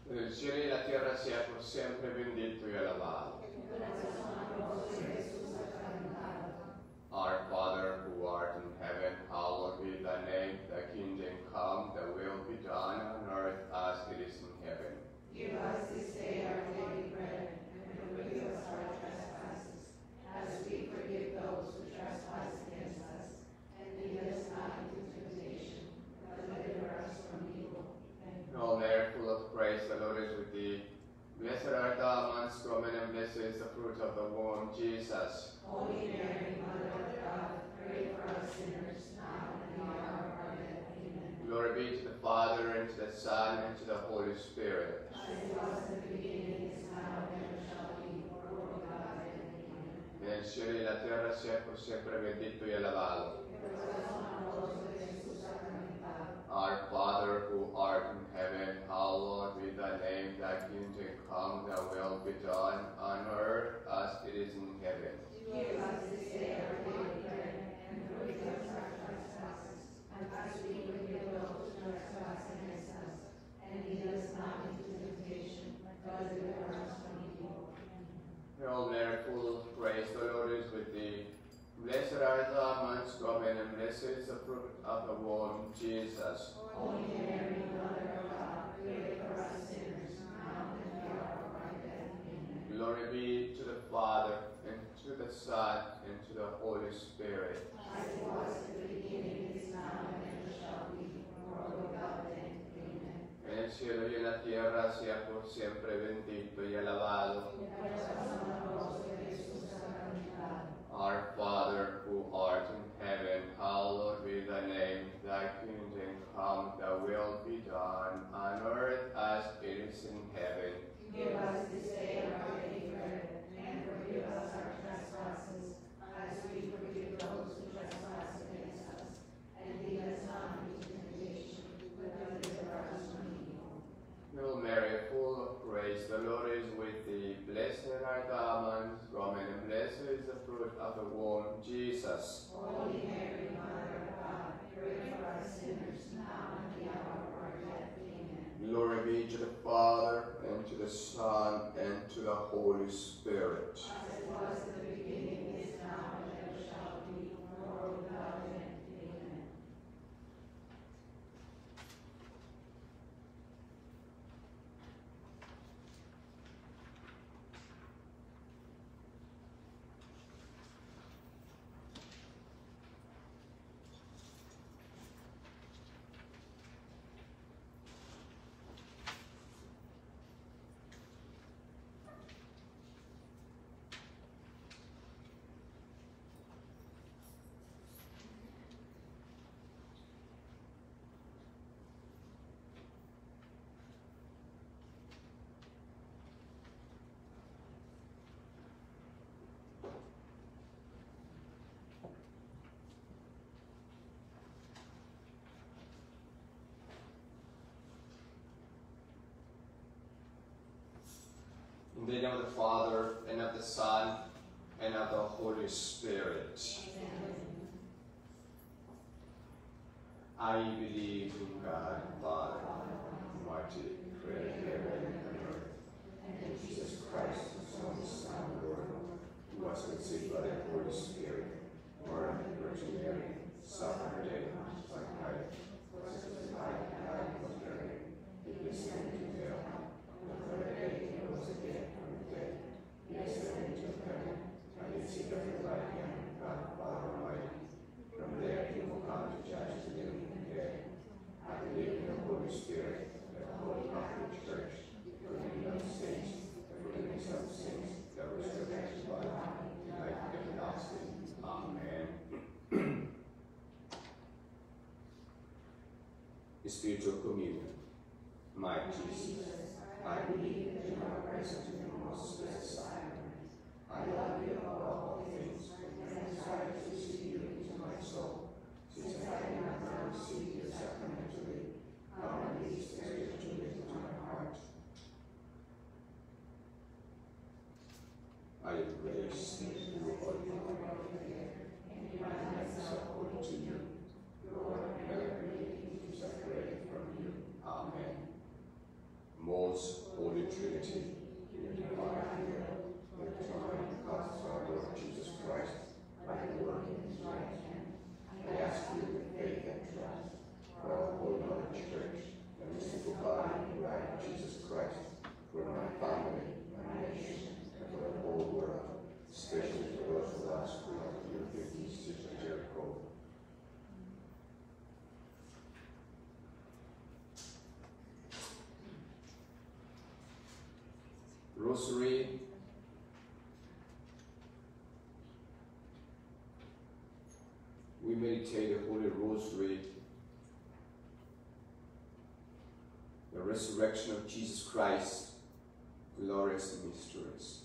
El cielo y la tierra sea por siempre bendito y alabado. Our Father, who art in heaven, hallowed be thy name. Thy kingdom come, thy will be done on earth as it is in heaven. Give us this day our daily bread, and forgive us our trespasses, as we forgive those who trespass against us. And lead us not into temptation, but deliver us from evil. Hail Mary, full of grace, the Lord is with thee. Blessed art thou amongst women, and blessed is the fruit of the womb, Jesus. Holy Mary, Mother of God, pray for us sinners, now and in the hour of our death. Amen. Glory be to the Father, and to the Son, and to the Holy Spirit. As it was in the beginning, is now, and ever shall be, world without end. Amen. En el cielo y la tierra sea por siempre bendito y alabado. Our Father, who art in heaven, hallowed be thy name. Thy kingdom come, thy will be done on earth as it is in heaven. Give us this day our daily bread, and forgive us our trespasses, as we forgive those who trespass against us. And lead us not into temptation, but deliver us from evil. Hail Mary, full of grace, the Lord is with thee. Blessed art thou amongst women, and blessed is the fruit of the womb, Jesus. Holy Mary, Mother of God, pray for us sinners, now and in the hour of our death. Amen. Glory be to the Father, and to the Son, and to the Holy Spirit. As it was in the beginning, is now, and ever shall be, world without end. Amen. En el cielo y en la tierra sea por siempre bendito y alabado. Our Father, who art in heaven, hallowed be thy name. Thy kingdom come, thy will be done, on earth as it is in heaven. Give us this day our daily bread, and forgive us our trespasses, as we forgive those who trespass against us. And lead us not into temptation, but deliver us from evil. Hail Mary, full of grace, the Lord is with thee. Blessed art thou amongst women, and blessed is the fruit of the womb, Jesus. Holy Mary, Mother of God, pray for us sinners, now and in the hour of our death. Amen. Glory be to the Father, and to the Son, and to the Holy Spirit. As it was in the beginning, is now, and ever shall be, world without end. Amen. In the name of the Father, and of the Son, and of the Holy Spirit. I believe in God, Father, Almighty, creator of heaven and earth, and in Jesus Christ, His only Son, Lord, who was conceived by the Holy Spirit, born of the Virgin Mary, suffered and was died, was crucified, died, and was buried. He descended into hell. The third day He rose again from the dead. He ascended into heaven, and is seated at the right hand of God, Father Almighty. From there He will come to judge the living and the dead. I believe in the Holy Spirit, the Holy Catholic Church, the communion of saints, the forgiveness of sins, the resurrection of the body, and life everlasting. Amen. Spiritual communion. My Jesus, I believe that you are present in the most blessed sacrament. I love you above all things, and desire to receive you into my soul. Since I cannot now receive you sacramentally, come at least spiritually into my heart. I embrace you, Lord, and divine myself holy to you. Lord, never permit me to separate from you. Amen. Most family, my nation, and for the whole world, especially for those of us who have your victims, Sister Jericho. Rosary. We meditate the Holy Rosary, the resurrection of Jesus Christ, glorious mysteries.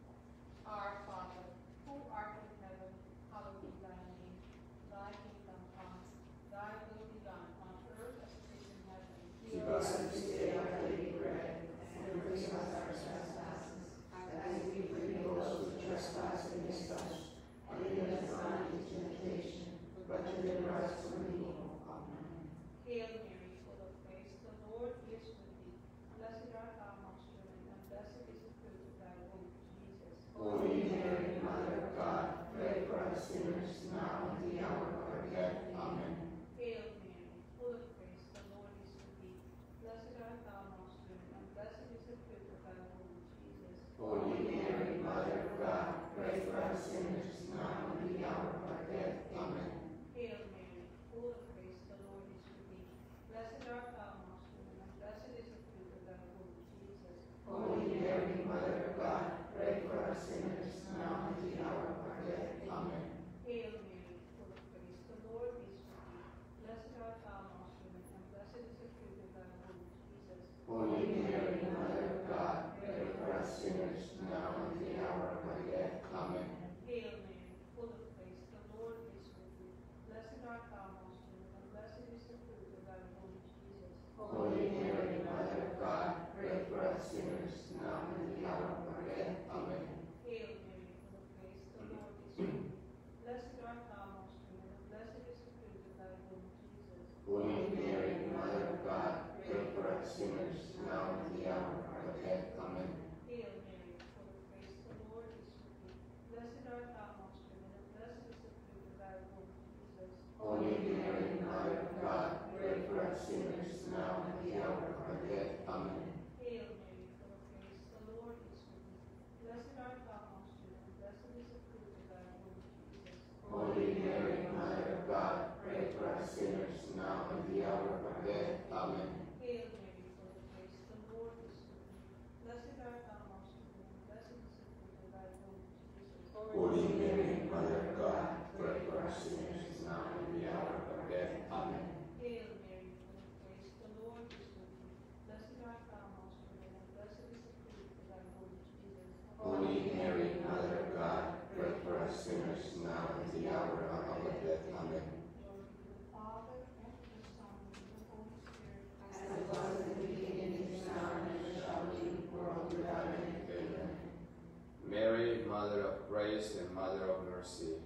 Our Father, who art in heaven, hallowed be thy name. Thy kingdom come, thy will be done on earth as it is in heaven. Give us this day our daily bread, and forgive us our trespasses, as we forgive those who trespass against us, and lead us not into temptation, but deliver us from evil. Amen. Hail Mary, full of grace, the Lord is with thee. Blessed art thou amongst women, and blessed is the fruit of thy womb, Jesus. Holy Mary, Mother of God, pray for us sinners, now and at the hour of our death. Amen. Hail Mary, full of grace, the Lord is with thee. Blessed art thou amongst women, and blessed is the fruit of thy womb, Jesus. Holy Mary, Mother of God, pray for us sinners, now and at the hour of our death. Amen. Hail Mary, full of grace, the Lord is with thee. Blessed art thou amongst women, and blessed is the fruit of thy womb, Jesus. Holy Mary, Mother of God, pray for us sinners, now and at the hour of our death. Amen. Hail Mary, full of grace, the Lord is with thee. Blessed art thou amongst women, and blessed is the fruit of thy womb, Jesus. Holy Mary, Mother of God, pray for us sinners, now and at the hour of our death. Amen. Hail Mary, full of grace, the Lord is with thee. Blessed art thou amongst women, and blessed is the fruit of thy womb, Jesus. Holy Mary, Mother of God, pray for us sinners, now and at the hour of our death. Amen. Hail Mary, full of grace, the Lord is with thee. Blessed art thou amongst women, and blessed is the fruit of thy womb, Jesus. Holy Mary, Mother of God, pray for us sinners, now and at the hour of our death. Amen. Hail Mary, full of grace, the Lord is with thee. Blessed art thou amongst women, and blessed is the fruit of thy womb, Jesus. Holy Mary, Mother of God, pray for us sinners, now and at the hour of our death. Amen. Hail Mary, full of grace, the Lord is with thee. Blessed art thou amongst women, and blessed is the fruit of thy womb, Jesus. Holy Mary, Mother of God, pray for us sinners, now and at the hour of our death. Amen. Hail Mary, full of grace, the Lord is with thee. Blessed art thou amongst women, and blessed is the fruit of thy womb, Jesus. Holy Mary, Mother of God, pray for us sinners, now and at the hour of our death. Amen. Hail Mary, full of grace, the Lord is with thee. Blessed art thou amongst women, and blessed is the fruit of thy womb, Jesus. Holy Mary, Mother of God, pray for us sinners, now and at the hour of our death. Amen. Glory to the Father, and to the Son, and to the Holy Spirit. As it was in the beginning, is now, and ever shall be, world without end. Amen. Mary, Mother of grace and Mother of mercy,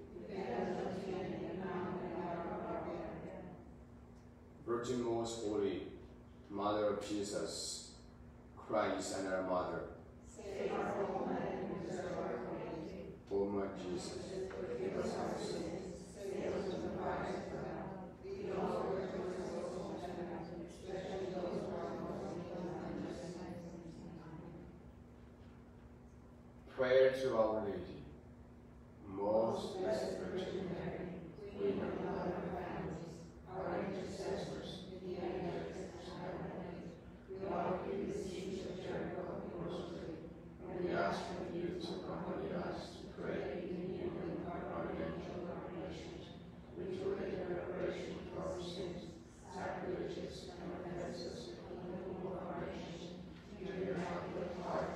Virgin most holy, Mother of Jesus Christ and our Mother, Save our home and preserve our community. O my Jesus, forgive us our sins, Save us from the fires of hell. Lead all souls to heaven, especially those who are most in need of mercy. prayer to Our Lady. Most Blessed Virgin Mary, Queen and Mother of families, our intercessors, mediators, and heavenly, we offer you the siege of Jericho and Rosary, and we ask of you to accompany us to pray in union with our providential ordinations, which will make reparation for our sins, sacrileges, and offenses in the whole of our nation, to your Immaculate Heart,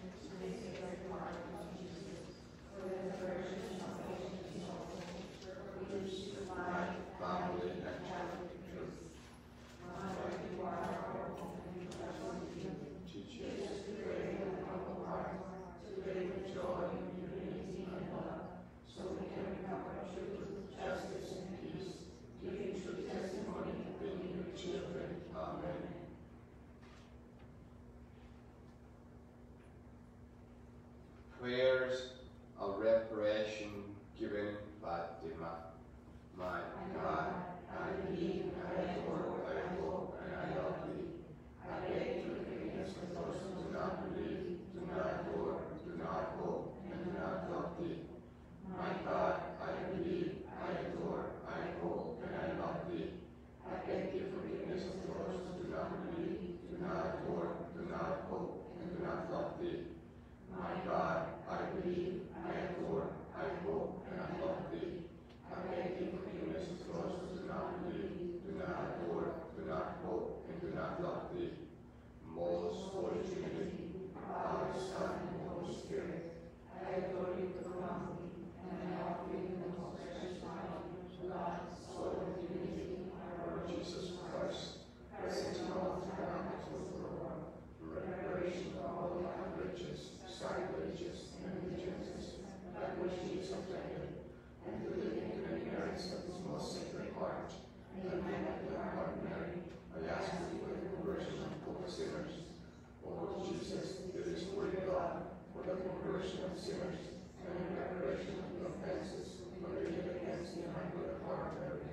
family, and Catholic truth. Teach us to pray with a humble heart, to live with joy, unity, and love, so we can recover truth, justice, and peace, giving true testimony of being your children. Amen. Prayers of reparation given Fatima. My God, I believe, I adore, I hope, and I love thee. I beg your forgiveness for those who do not believe, sinners, and in reparation of the offenses committed against the Immaculate Heart of Mary.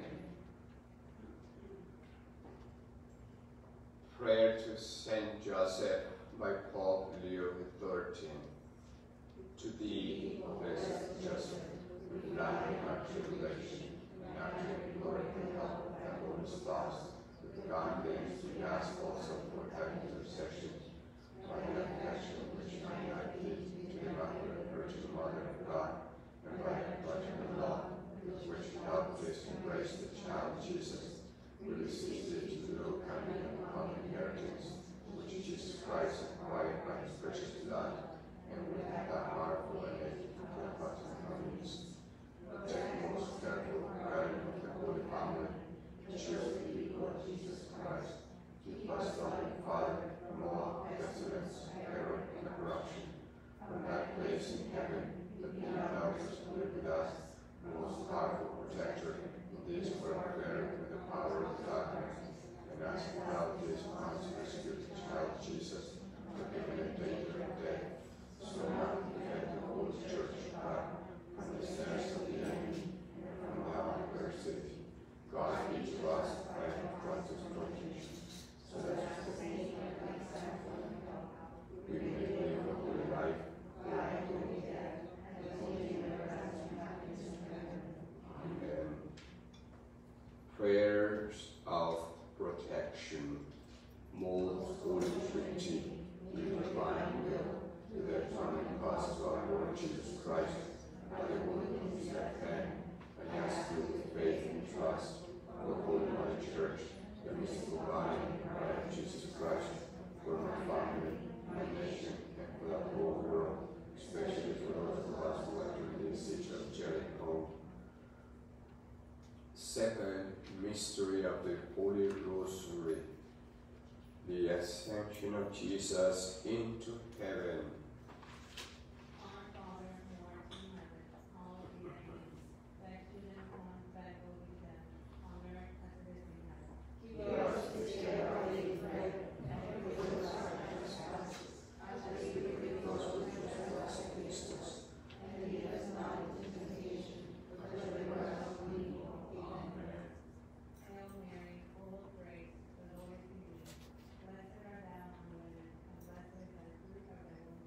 Prayer to Saint Joseph by Pope Leo XIII. To thee, blessed Joseph, we fly in our tribulation, and after imploring the help of thy holy spouse, with confidence we ask also for thy intercession, by the affection which I have given to the Immaculate Virgin Mother of God, and by the paternal love with which you helped us embrace the child Jesus, we resisted to the low coming of common inheritance, which Jesus Christ acquired by his precious blood, and with that powerful and efficient button communists. That most careful guardian of the Holy Family, choose thee, Lord Jesus Christ, keep us, loving Father, from all pestilence, error, and corruption. From that place in heaven, that thee help us to live with us, most powerful protector, in this warfare with the power of darkness, and as thou didst once rescue the child Jesus, forgiven in danger of death, so now defend the Holy Church of God from the snares of the enemy, and from hell and adversity. God be to us by the Christ's protection, so that we may live a holy life, Amen. Prayers of protection. Most Holy Trinity, we divine will, with the atoning cost of our Lord Jesus Christ, by the Holy Ghost that can, I ask you with faith and trust, the Holy Mother Church, the mystical body and bride of Jesus Christ, for my family, my nation, and for the whole world, especially for those of us who are during the siege of Jericho. Second mystery of the Holy Rosary, the Ascension of Jesus into heaven. Our Father, who art in heaven, hallowed be thy name. Thy kingdom come, thy will be done, on earth as it is in heaven. Give us this day our daily bread, and forgive us our trespasses, as we forgive those who trespass against us. And lead us not into temptation, but deliver us from evil. Amen. Hail Mary, full of grace, the Lord is with thee. Blessed art thou among women, and blessed is the fruit of thy womb,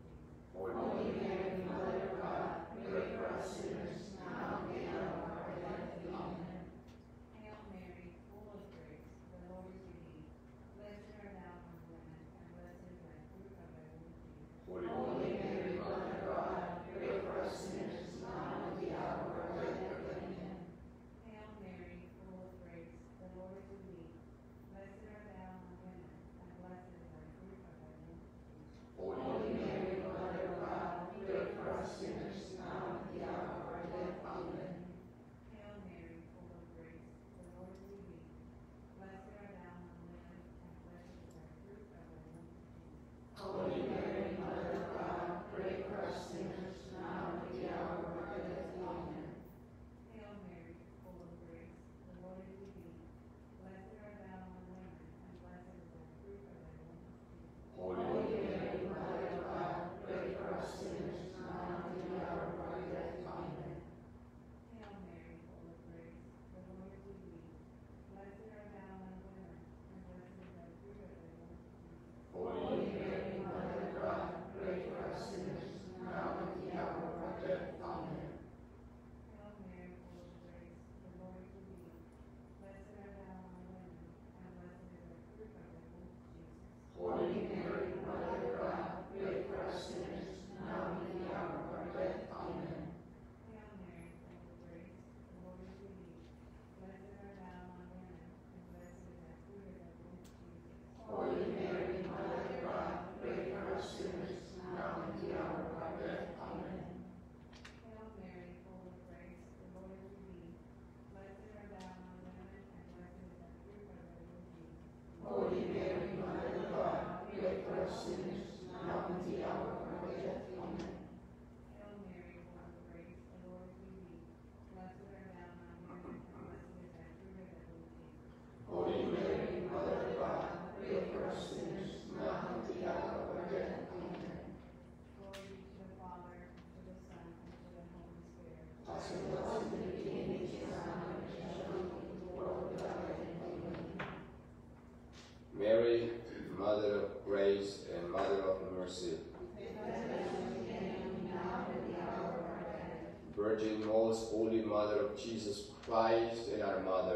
Virgin, most holy Mother of Jesus Christ and our Mother.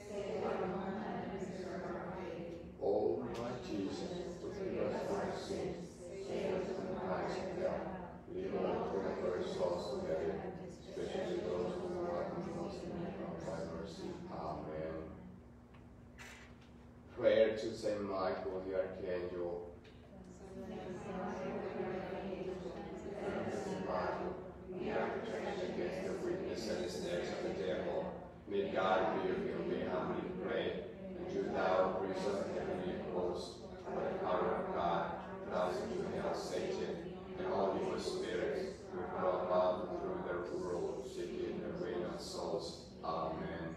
O my Jesus, forgive us our sins, save us from the fires of hell, lead all purgatory souls to heaven, especially those who are most in need of thy mercy. Amen. Prayer to Saint Michael the Archangel. We are protected against the wickedness and the snares of the devil. May God be with you, we humbly pray. And do thou, Prince of the heavenly host, by the power of God, cast into hell Satan and all evil spirits who prowl about through the world, seeking the ruin of souls. Amen.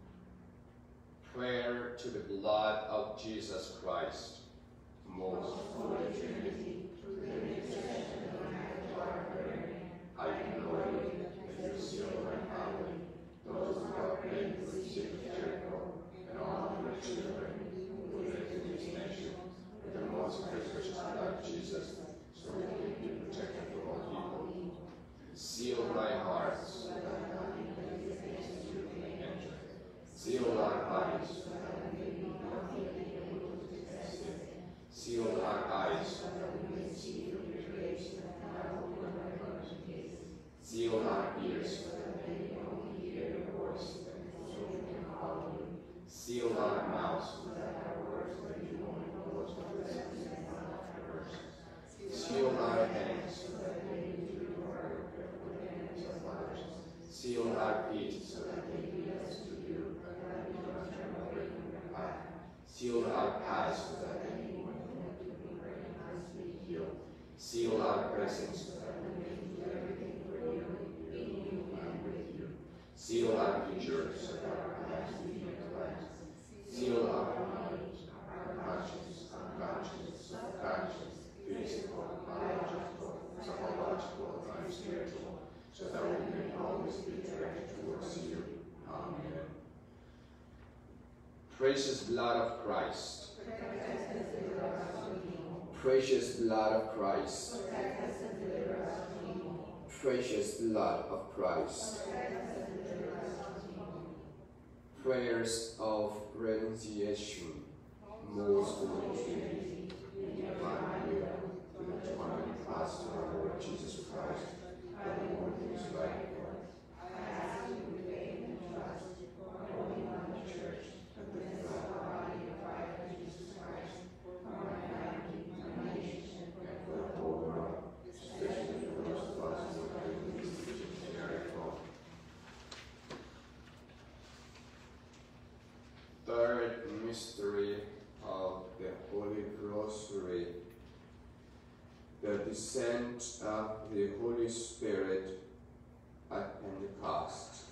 Prayer to the blood of Jesus Christ. Most Holy Trinity, through the intercession of our Mary, I implore you that you seal my family, those who are praying for the sick of Jericho, and all your children who live in this nation, with the most precious blood of Jesus, so we can be protected from all evil. Seal my heart, so that nothing can be against you may enter. Seal our bodies, so that we may nothing be able to detest it. Seal our eyes, so that we may see your creation and our open seal our ears, so that we may only hear your voice and so we can follow you. Seal our mouths, so that our words may be only words of blessings and not perverse. Seal our hands, so that they may do your work with the hands of others. Seal our feet, so that they lead us to you, and that we do not turn away from your path. Seal our paths, so that anyone who wants to be praying us be healed. Seal our presence, so that we may do everything for you, in you, and with you. Seal our future, so that our lives be made right. Seal our minds, our conscience, physical, psychological, and spiritual, so that we may always be directed towards you. Amen. Precious blood of Christ. Precious blood of Christ. Precious blood of Christ. Prayers of renunciation. Most Holy Trinity, in divine will, to the divine trust of our Lord Jesus Christ, and the one who is right for us. I ask you with faith and trust, for Holy Mother Church, and the body of our Jesus Christ, for my family, my nation, and for the whole world, especially for those of us who are in this Jericho. Third mystery of the Holy Rosary, the descent of the Holy Spirit at Pentecost.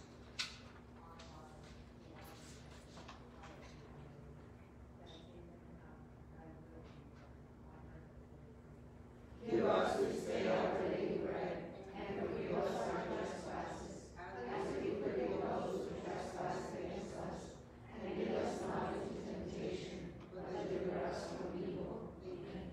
Give us this day our daily bread, and forgive us our trespasses, as we forgive those who trespass against us. And lead us not into temptation, but deliver us from evil. Amen.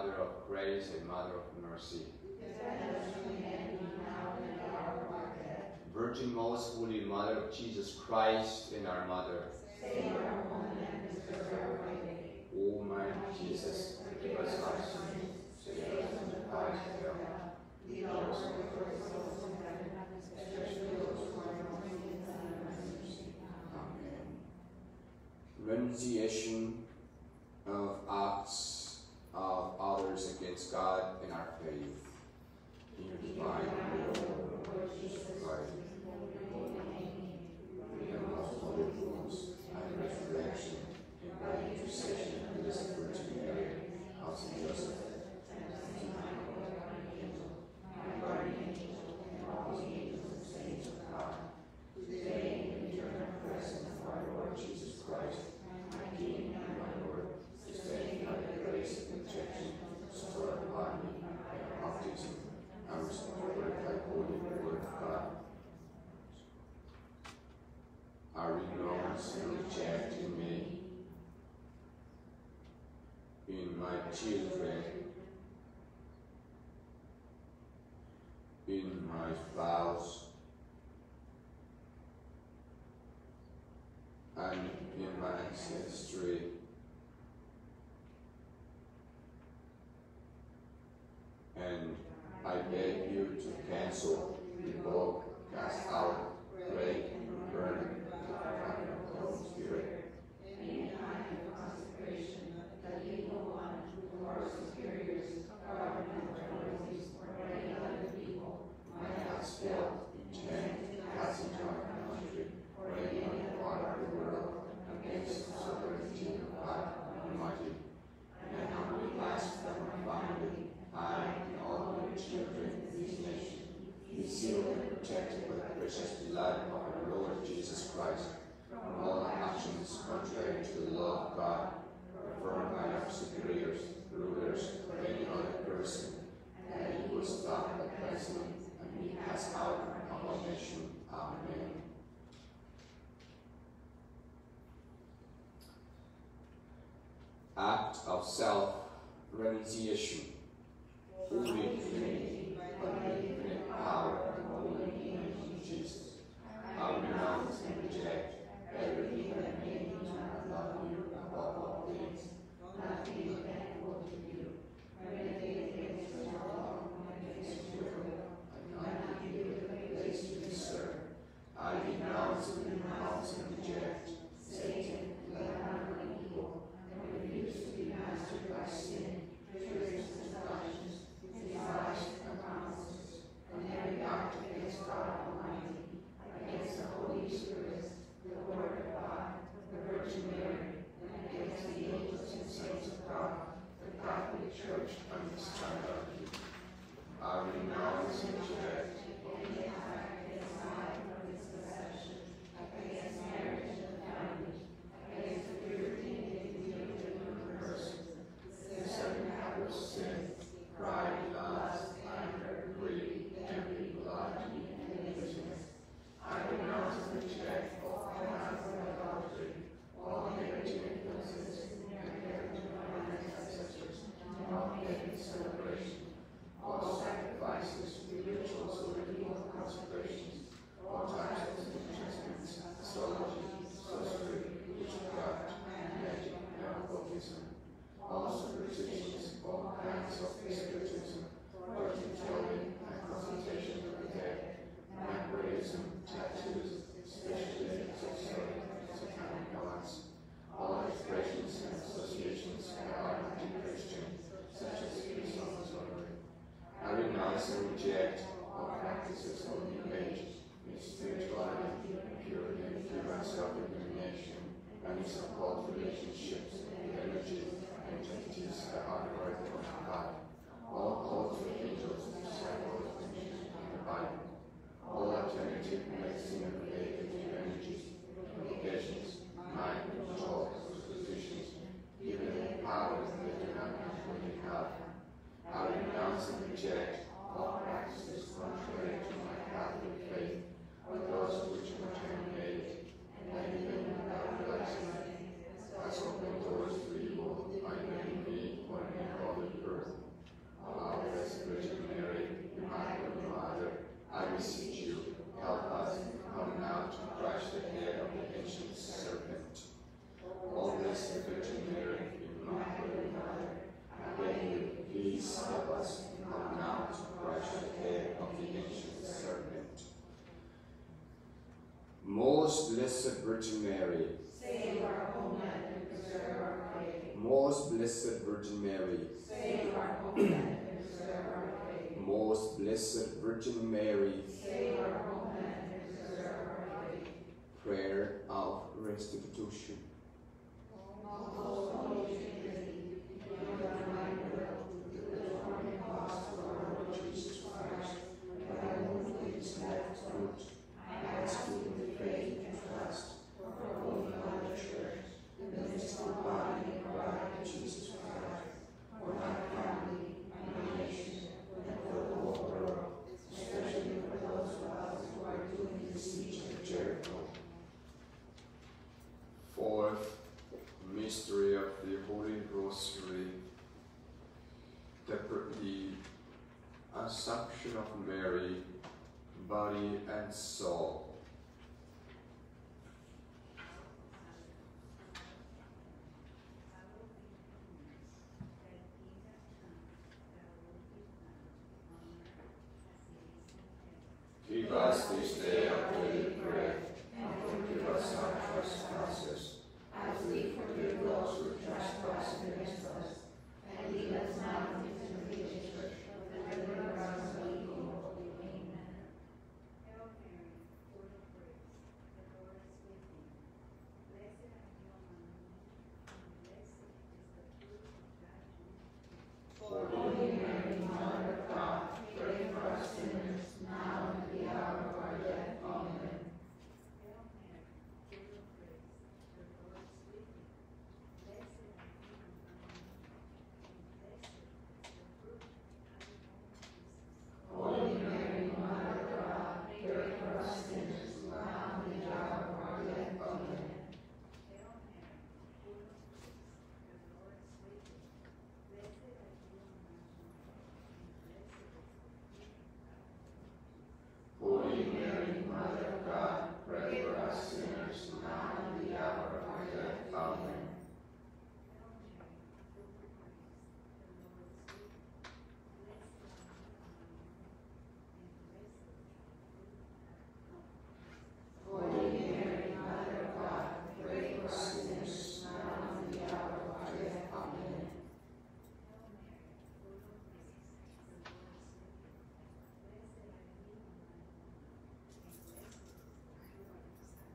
Mother of grace and Mother of mercy. Defend us from the enemy now and at the hour of our death. Virgin most holy Mother of Jesus Christ and our Mother. Save our home and preserve our way. O my Jesus, forgive us our sins, save us from the fires of hell. Lead all souls to heaven, especially those who are most in need of mercy. Amen. Renunciation of acts of others against God and our faith. In your divine will, Lord Jesus Christ, freedom of holy wounds and resurrection, and by intercession of the Blessed Virgin Mary, of Saint Joseph, my guardian angel, and all the angels and saints of God, today in the eternal presence of our Lord Jesus Christ, my King and my Lord, sustain by the grace and protection bestowed upon me by your baptism, and restored by holy word of God. I renounce and reject in me, in my children, in my spouse, and in my ancestry, and I beg you to cancel, revoke, cast out, break, and burn the fire of the Holy Spirit. Any kind of consecration, that evil one, or superiors, government authorities, or any other people, might not still intend to pass into our country or any other part of the world against the sovereignty of God Almighty. And I humbly ask that my family, I, and all my children in this nation, be sealed and protected by the precious blood of our Lord Jesus Christ from all actions contrary to the law of God, performed by our superiors, rulers, or any other person, and that he will stop at present and be cast out of our nation. Amen. Act of self-renunciation. Holy Trinity, by the infinite power and holy name of Jesus, I renounce and reject everything that made me not love you above all things, not being thankful to you, renegade against your law and against your will, and not give you the place you deserve. I denounce and reject Satan, leaven of evil, and refuse to be mastered by sin, tricks and seductions, desires and promises, and every act against God Almighty, against the Holy Spirit, the Word of God, the Virgin Mary, and against the angels and saints of God, the Catholic Church, and its hierarchy. I renounce and reject any attack against life or its possession, against marriage and family, against the purity and dignity of the human person, the seven habits of sin, pride, lust, anger, greed, envy, gluttony, and laziness. I renounce and reject all kinds of idolatry, all negative influences, and heritage of my ancestors, and all pagan celebration, all sacrifices, rituals, or ritual consecrations, all types of enchantments, astrology, sorcery, witchcraft, magic, and occultism, all superstitions, all kinds of spiritism, fortune telling, and consultation of the dead, vampirism, tattoos, especially satanic gods, all expressions and associations that are anti-Christian, such as Christopher. I renounce and reject all practices of New Age, spirituality, purity, and human self-illumination, and its occult relationships with energy and entities that are derived from God. All cults of angels, disciples, mentioned in the Bible. All alternative medicine-related energies, invocations, mind control, superstitions, given them powers they do not actually have. I renounce and reject all practices contrary to my Catholic faith, or those which contaminate and even without realizing it, has opened doors to evil, either in me or in all the earth. Virgin Mary, save our homeland and preserve our faith. Most Blessed Virgin Mary, Save our homeland and preserve our faith. Most Blessed Virgin Mary, Save our homeland and preserve our faith. prayer of restitution. Most Holy Trinity, your divine will, through the forming cause of our Lord Jesus Christ, by whom it is left root, I ask you with faith and trust, for Holy Mother Church, the mystical body and bride of Jesus Christ, for my family, my nation, and for the whole world, especially for those of us who are doing the siege of Jericho. Fourth mystery of the Holy Rosary, the Assumption of Mary, body and soul. Give us this day our daily bread, and forgive us our trespasses, As we forgive those who trespass against us, and lead us not into temptation, but deliver us from evil. Amen. Hail Mary, full of grace, the Lord is with thee. Blessed are you among women, and blessed is the fruit of thy womb. Holy Mary, Mother of God, pray for us sinners, now and at the hour of our death. Amen. Hail Mary, full of grace, the Lord is with thee. Blessed are you among women, and blessed is the fruit of thy womb, Jesus. Holy Mary, Mother of God, pray for us sinners, now and at the hour of our death. Amen. Hail Mary, full of grace, the Lord is with thee. Blessed are you among women, and blessed is the fruit of thy womb. Holy Mary, Mother of God, pray for us sinners, now and at the hour of our death. Amen. Hail Mary, full of grace, the Lord is with thee. Blessed are you among women, and blessed is the fruit of thy womb. Holy Mary, Mother of God, pray for us sinners, now and at the hour of our death. Amen. Hail Mary, full of grace, the Lord is with thee. Blessed are you among women, and blessed is the fruit of thy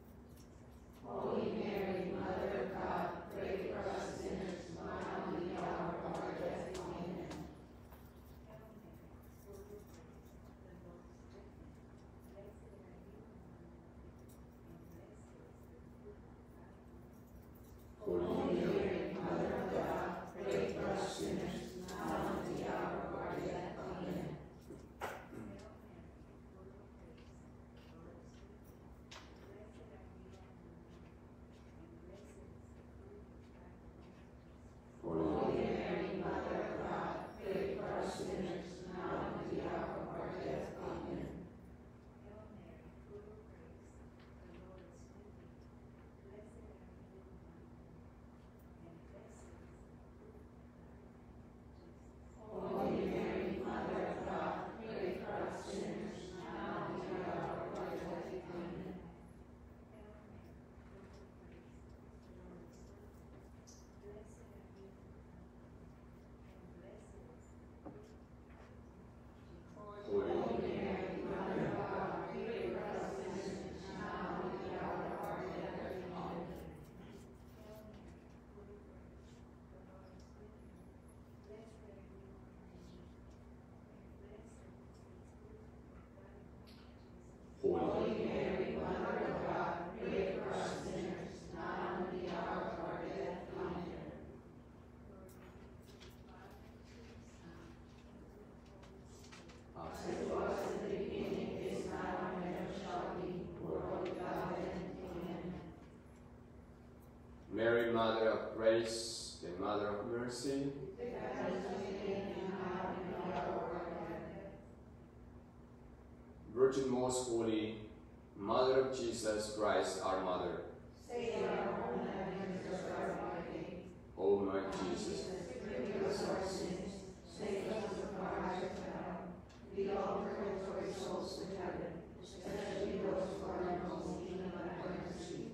womb. Holy Mary, Mother of God, pray for us sinners, now and at the hour of our death. Amen. Hail Mary, full of grace, the Lord is with thee. Blessed are you among women, and blessed is the fruit of thy womb. Holy Mary, Mother of God, pray for us sinners, now and at the hour of our death. Amen. Hail Mary, full of grace, the Lord is with thee. Blessed are you among women, and blessed is the fruit of thy womb. Holy Mary, Mother of God, pray for us sinners, now and at the hour of our death. Amen. Hail Mary, full of grace, the Lord is with thee. Blessed are you among women, and blessed is the fruit of thy womb, Jesus. Holy Mary, Mother of God, pray for us sinners, now and at the hour of our death. Amen. Hail Mary, full of grace, the Lord is with thee. Blessed are you among women, and blessed is the fruit of thy womb, Jesus. Holy Mary, Mother of God, pray for us sinners, now and at the hour of our death. Amen. Hail Mary, full of grace, the Lord is with thee. Blessed are you among women, and blessed is the fruit of thy womb, Jesus. Holy Mary, Mother of God, pray for us sinners, now and at the hour of our death. Amen. Glory be to the Father, and to the Son, and to the Holy Spirit. As As it was in the beginning, is now, and ever shall be, world without end. Amen. Mary, Mother of Grace, and Mother of Mercy, As it was in the beginning, now, and at the hour of our death. Virgin most holy, Mother of Jesus Christ, our Mother, Save our homeland and preserve our faith. O my Jesus, Forgive us our sins, save us from our eyes of hell. Lead all purgatory souls to heaven, especially those who are in most need of thy mercy.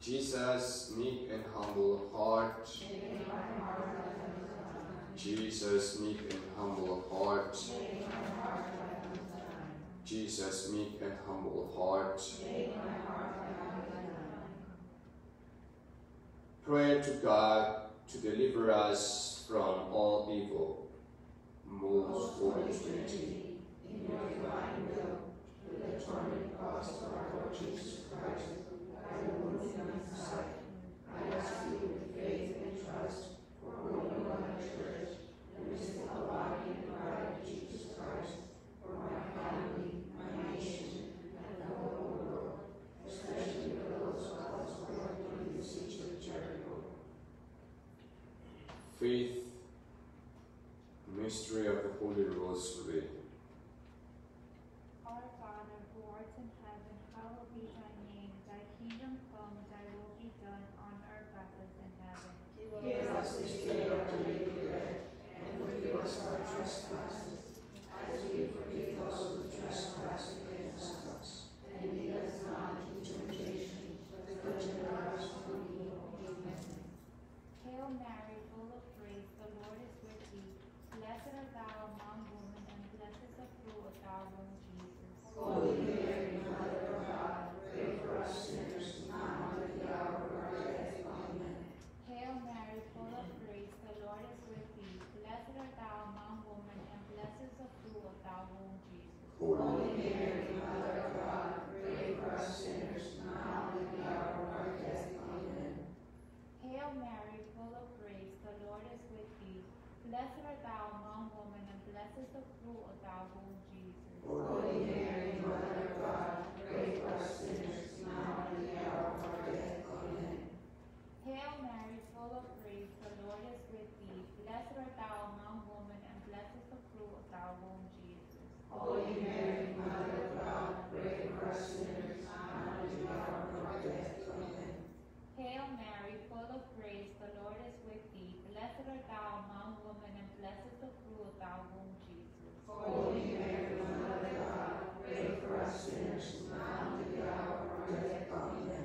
Jesus, meek and humble of heart. Jesus, meek and humble of heart. Jesus, meek and humble of heart. Prayer to God to deliver us from all evil. Most Holy Trinity, in your divine will, through the atoning cross of our Lord Jesus Christ, by the wounds in his side, I ask you with faith and trust for Holy Mother Church, the mystical body and bride of Jesus Christ, for my family, my nation, and the whole world, especially for those of us who are doing the siege of Jericho. Faith, mystery of the Holy Rosary. Our Father, who art in heaven, hallowed be thy name. Thy kingdom come, thy will be done on earth as it is in heaven. Give us this day our daily bread, and forgive us our trespasses, as we forgive those who trespass against us. And lead us not into temptation, but deliver us from evil. Amen. Hail Mary, full of grace, the Lord is with thee. Blessed art thou among women, and blessed is the fruit of thy womb, Jesus. Holy Mary, Mother of God, pray for us sinners, now and at the hour of our death. Amen. Hail Mary, full of grace, the Lord is with thee. Blessed art thou among women, and blessed is the fruit of thy womb, Jesus. Holy Mary, Mother of God, pray for us sinners, now and at the hour of our death. Amen. Hail Mary, full of grace, the Lord is with thee. Blessed art thou among women, and blessed is the fruit of thy womb, Jesus. Holy Mary, Mother of God, pray for us sinners, now and at the hour of our death. Amen. Hail Mary, full of grace, the Lord is with thee. Blessed art thou among women, and blessed is the fruit of thy womb, Jesus. Holy Mary, Mother of God, pray for us sinners, now and at the hour of our death. Amen. Hail Mary, full of grace, the Lord is with thee. Blessed art thou among women, and blessed is the fruit of thy womb, Jesus. Holy Mary, Mother of God, pray for us sinners, now and at the hour of our death. Amen.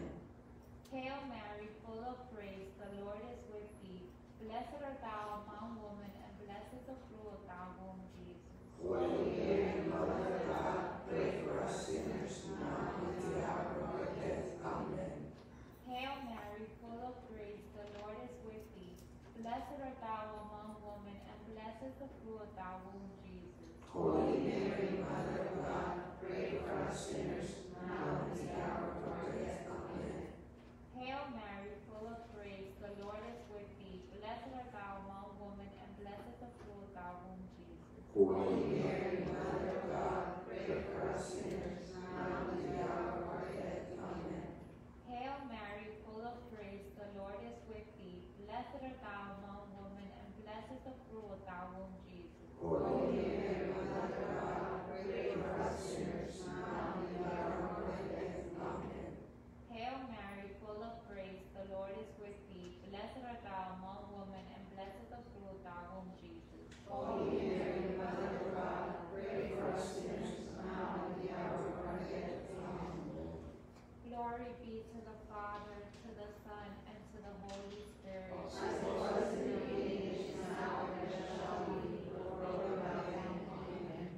Hail Mary, full of grace, the Lord is with thee. Blessed art thou among women, and blessed is the fruit of thy womb, Jesus. Holy Mary, Mother of God, pray for us sinners, now and at the hour of our death. Amen. Hail Mary, full of grace, the Lord is with thee. Blessed art thou among women, and blessed is the fruit of thy womb, Jesus. Holy Mary, Mother of God, pray for us sinners, now and at the hour of our death. Amen. Hail Mary, full of grace, the Lord is with thee. Blessed art thou among women, and blessed is the fruit of thy womb, Jesus. Holy Mary, Mother of God, pray for us sinners, now and at the hour of our death. Amen. Hail Mary, full of grace, the Lord is with thee. Blessed art thou among women, and blessed is the fruit of thy womb, Jesus. Holy Mary, Mother of God, pray for us sinners, now and at the hour of our death. Amen. Hail Mary, full of grace, the Lord is with thee. Blessed art thou among women, and blessed is the fruit of thy womb, Jesus. Holy Mary, Mother of God, pray for us sinners, now and at the hour of our death. Amen. Glory be to the Father, to the Son, and to the Holy Spirit. As it was in the beginning, is now, and ever shall be, world without end. Amen.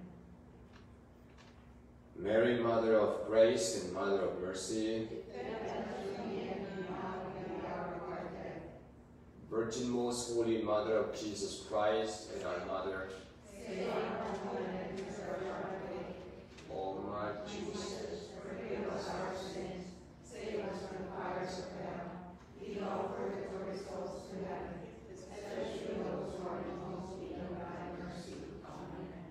Mary, Mother of Grace and Mother of Mercy, Virgin most Holy Mother of Jesus Christ and our Mother, O my Jesus, Forgive us our sins, save us from the fires of hell, lead all purgatory souls to heaven, especially those who are in most need of thy mercy. Amen.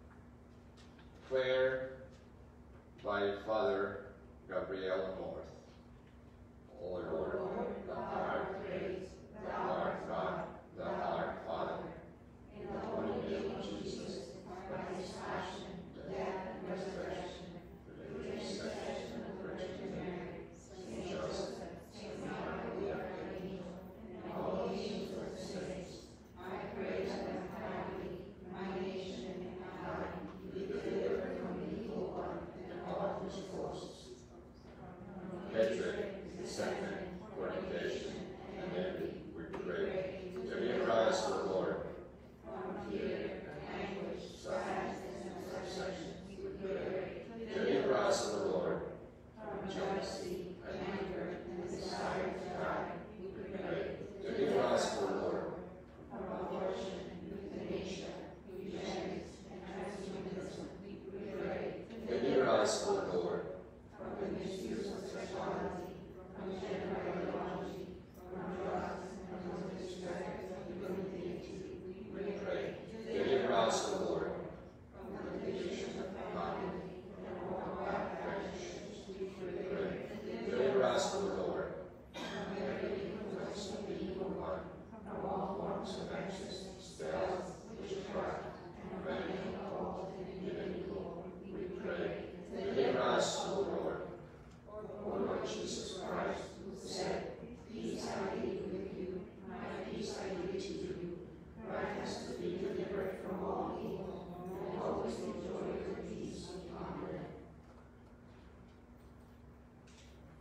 prayer by Father Gabriel North. O Lord, thou art great, thou art God, thou art Father. In the holy name of Jesus, by his passion, death, and resurrection, through the intercession of the Virgin Mary, Saint Joseph, Saint Michael the Archangel, and all the angels of the saints, I pray that my family, my nation, and I be delivered from the evil one and all his hosts. Petre, the second,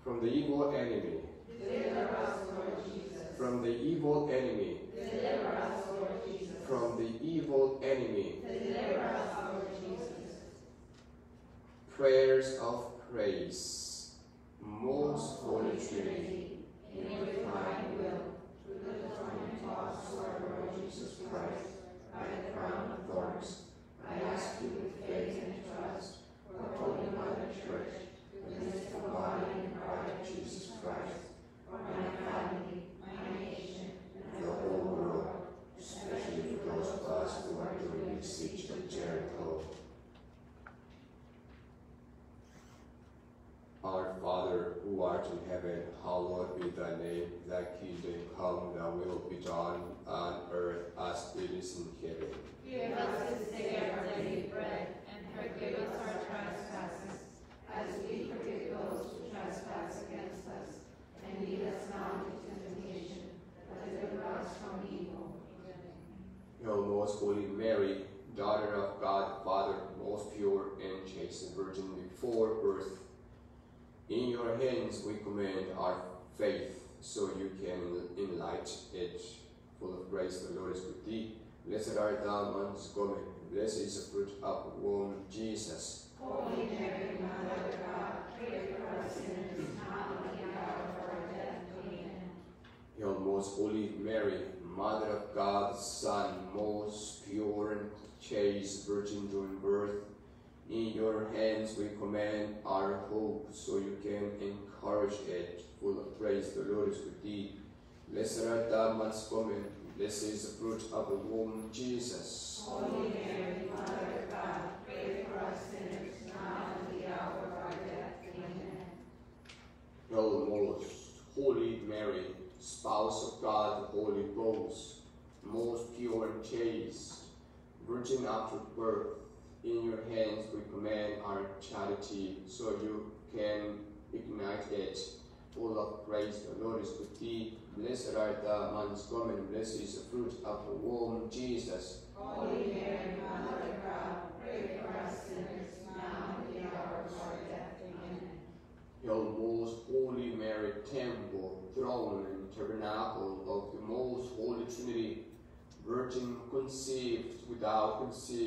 from the evil enemy, Deliver us, Lord Jesus. from the evil enemy, Deliver us, Lord Jesus. from the evil enemy. Deliver us, Lord Jesus. Prayers of praise. Most Holy Trinity, in your divine will, through the torment of our Lord Jesus Christ, by the crown of thorns, I ask you with faith and trust, for Holy Mother Church, witness the body and bride of Jesus Christ, for my family, my nation, and the whole world, especially for those of us who are doing the siege of Jericho. Our Father, who art in heaven, hallowed be thy name. Thy kingdom come, thy will be done on earth as it is in heaven. Give us this day our daily bread, and forgive us our trespasses, as we forgive those who trespass against us. And lead us not into temptation, but deliver us from evil. Hail, most holy Mary, daughter of God, Father, most pure and chaste virgin before birth. In your hands we commend our faith, so you can enlighten it. Full of grace, the Lord is with thee. Blessed art thou amongst women, blessed is the fruit of the womb, Jesus. Holy Mary, Mother of God, pray for us sinners, now and at the hour of our death. Amen. Hail, most holy Mary, Mother of God, the Son, most pure and chaste virgin during birth. In your hands we commend our hope, so you can encourage it. Full of praise, the Lord is with thee. Blessed art thou amongst women, blessed is the fruit of the womb, Jesus. Holy Mary, Mother of God, pray for us sinners, now and at the hour of our death. Amen. Hail, most holy Mary, spouse of God, the Holy Ghost, most pure and chaste, virgin after birth. In your hands we commend our charity, so you can ignite it. Full of grace, the Lord is with thee. Blessed art thou amongst women, blessed is the fruit of the womb, Jesus. Holy Mary, Mother of God, pray for us sinners, now and at the hour of our death. Amen. Hail, most holy Mary, temple, throne, and tabernacle of the most holy Trinity, virgin conceived without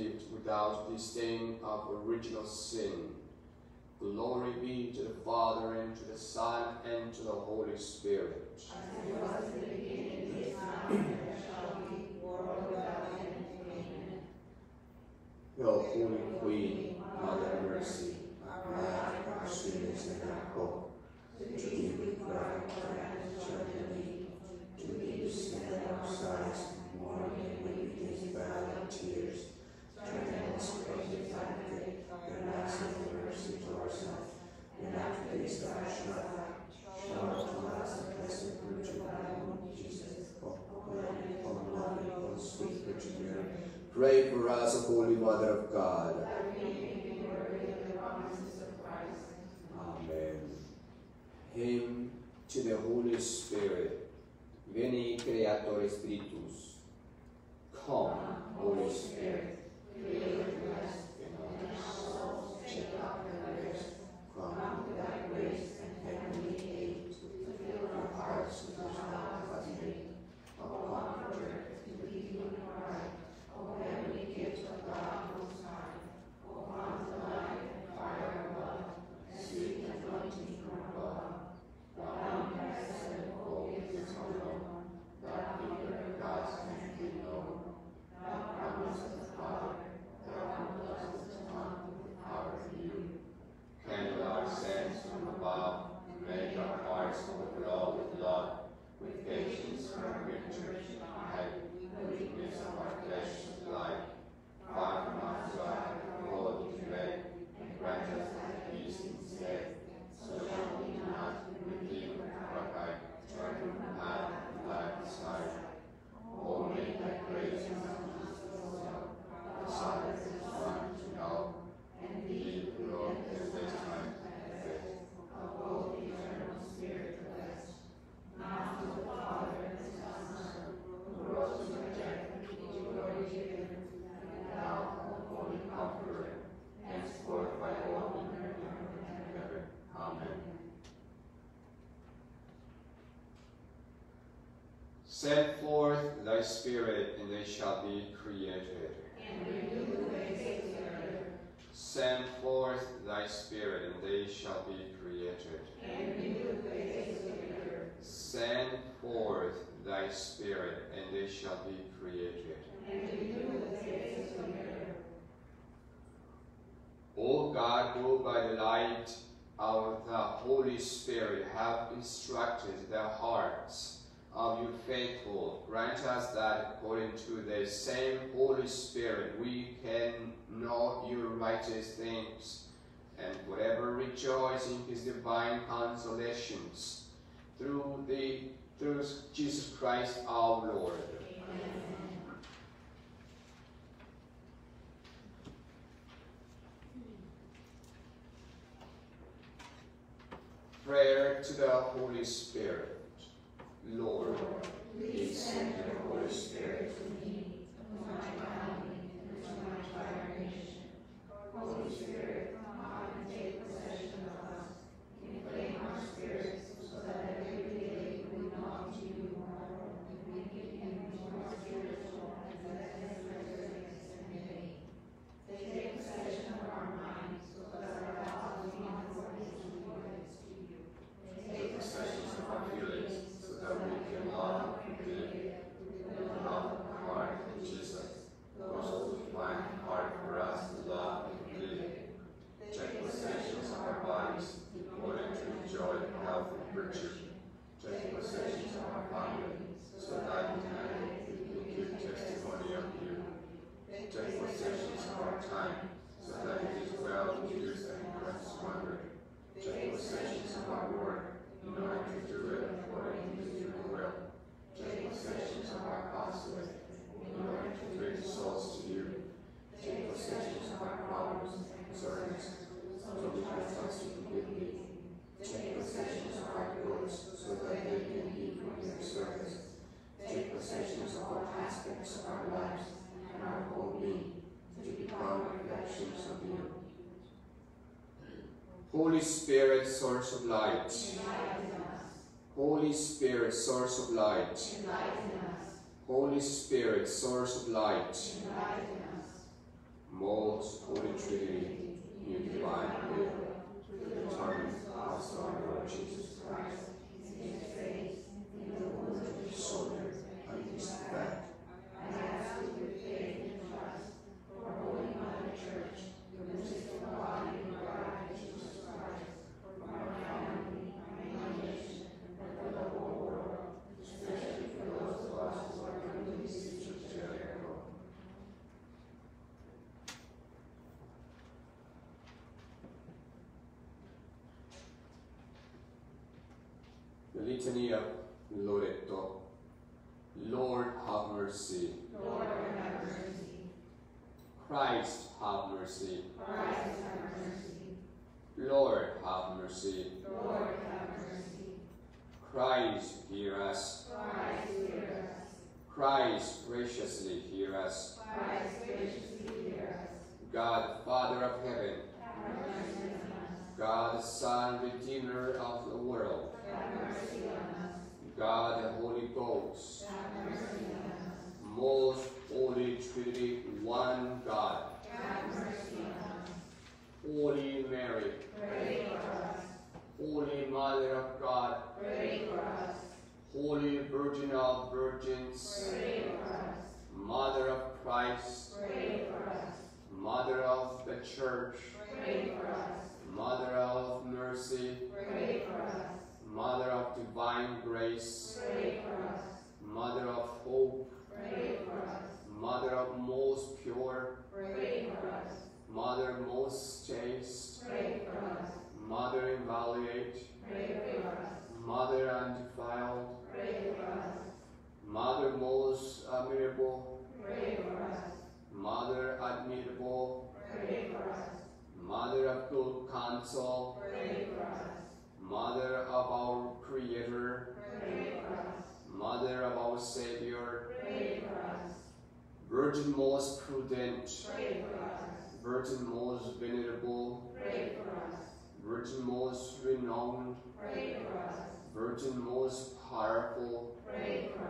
disdain of original sin. Glory be to the Father, and to the Son, and to the Holy Spirit. As it was in the beginning, is now, and ever shall be, world without end. Amen. Hail, Holy Queen, Mother of Mercy, our life, our sweetness, and our hope. To thee we cry, poor and children in need. To thee we send our sighs, mourning and weeping in valley of tears. Turn us, gracious advocate, your lasting mercy towards us, and after this our shut, shower to us the blessed fruit of thy womb, Jesus. O holy, O lovely, O sweet Virgin Mary, pray for us, O Holy Mother of God. That we may be worthy of the promises of Christ. Amen. Hymn to the Holy Spirit. Veni, Creator Spiritus. Come, Holy Spirit. Creator blessed, In and our our souls take up their rest. Come with thy grace and heavenly aid, to fill our hearts with the love of thee. O Comforter, to thee we cry. O heavenly gift of God most high. O fount of life and fire of love, sweet anointing from above. Thou blessed and holy is alone, that neither of God's can be known. Thou promisest the Father, thou blessest the Son with power of you. Candle our sense from above, make our hearts overflow with love, with patience for our victory, hide the weakness of our flesh and life. Far from us, God, Lord, we dread, and grant us thy peace instead. So shall we not, with thee with our pride, turn from the path of thy desire. O make thy grace among us fulfill, the Father and the Son to know, and thee, Lord, as this time and faith. Of both eternal Spirit blessed, now to the Father and to the Son, who Send forth thy Spirit, and they shall be created. And renew the ways of the earth. Send forth thy Spirit, and they shall be created. And renew the ways of the earth. Send forth thy Spirit, and they shall be created. And renew the ways of the earth. O God, who by the light of the Holy Spirit have instructed the hearts of your faithful, grant us that according to the same Holy Spirit we can know your righteous things, and forever rejoice in his divine consolations, through Jesus Christ our Lord. Amen. Prayer to the Holy Spirit. Lord, Please send your Holy Spirit to me, to my family, and to my entire nation. Holy Spirit, come and take possession of us. Inflame our spirits, so that every day we belong to you more, and we give you more spiritual and less resurrection and faith. Take possession of our minds, so that our thoughts be in accordance with your ways to you. Take possession of our feelings, so that we can love and believe with the love of the heart of Jesus. Those who find hard for us to love and believe. Take possession of our bodies, according to joy, health, and virtue. Take possession of our family, so that we can give testimony of you. Take possession of our time, so that it is well used and Christ wondered. Take possession of our work, in order to do it according to your will. Take possession of our causes, in order to bring souls to you. Take possession of our problems and concerns, so we can trust you completely. Take possession of our goods, so that they can be from your service. Take possession of all aspects of our lives and our whole being, to become reflections of you. Holy Spirit, source of light. Enlighten us. Holy Spirit, source of light. Enlighten us. Holy Spirit, source of light. Enlighten us. Most Holy Trinity, you divine will, to determine us, our Lord Jesus Christ, In his face, in the wounds of his his shoulder, and his back. I ask you with faith and trust for Holy Mother Church, the mystical body and bride of Jesus Christ, for our family, our nation, and for the whole world, especially for those of us who are coming to see Jericho. The Litany of Loreto. Lord, have mercy. Lord, have mercy. Christ, have mercy. Christ, have mercy. Lord, have mercy. Lord, have mercy. Christ, hear us. Christ, hear us. Christ, graciously hear us. Christ, graciously hear us. God, Father of heaven, Have mercy on us. God, the Son, Redeemer of the world, Have mercy on us. God, the Holy Ghost, Have mercy on us. most Holy Trinity, one God, Have mercy on us. Holy Mary, Pray for us. Holy Mother of God, Pray for us. Holy Virgin of Virgins, Pray for us. Mother of Christ, Pray for us. Mother of the Church, Pray for us. Mother of Mercy, Pray for us. Mother of Divine Grace, Pray for us. Mother of Hope, Pray for us. Mother of Most Pure, Pray for us. Mother most chaste, Pray for us. Mother inviolate, Pray for us. Mother undefiled, Pray for us. Mother most admirable, Pray for us. Mother admirable, Pray for us. Mother of good counsel, Pray for us. Mother of our Creator, Pray for us. Mother of our Savior, Pray for us. Virgin most prudent, Pray for us. Virgin most venerable, Pray for us. Virgin most renowned, Pray for us. Virgin most powerful, Pray for us.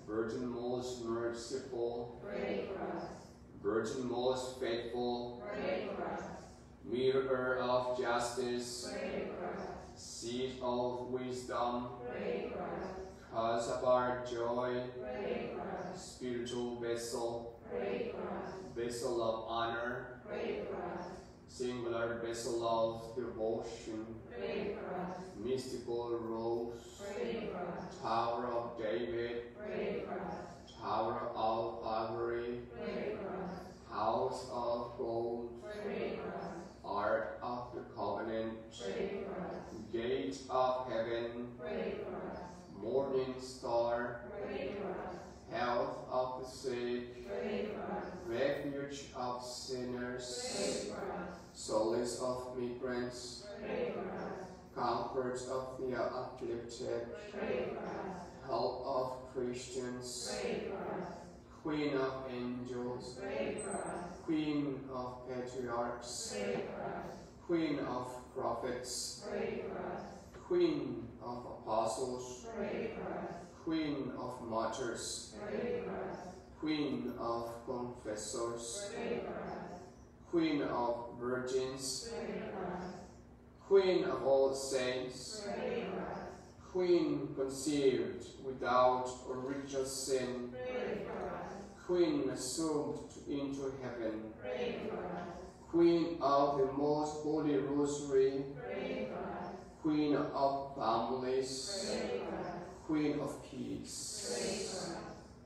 Virgin most merciful, pray for us. Virgin most faithful, Pray for us. Mirror of justice, Pray for us. Seat of wisdom, Pray for us. cause of our joy, Pray for us. spiritual vessel, Pray for us. vessel of honor, Pray for us. singular vessel of devotion, Pray for us. mystical rose, Pray for us. Tower of David, Pray for us. Tower of Ivory, Pray for us. House of Gold, Pray for us. Ark of the Covenant, Pray for us. Gate of Heaven, Pray for us. Morning Star, Pray for us. Health of the sick, Pray for us. Refuge of sinners, Pray for us. Solace of migrants, Pray for us. Comfort of the afflicted, Pray for us. Help of Christians, Pray for us. Queen of angels, Pray for us. Queen of patriarchs, Pray for us. Queen of prophets, Pray for us. Queen of apostles, Pray for us. Queen of martyrs, Pray for us. Queen of confessors, Pray for us. Queen of virgins, Pray for us. Queen of all saints, Pray for us. Queen conceived without original sin, Pray for us. Queen assumed into heaven, Pray for us. Queen of the most holy rosary, Pray for us. Queen of families, Pray for us. Queen of Pray peace. for us.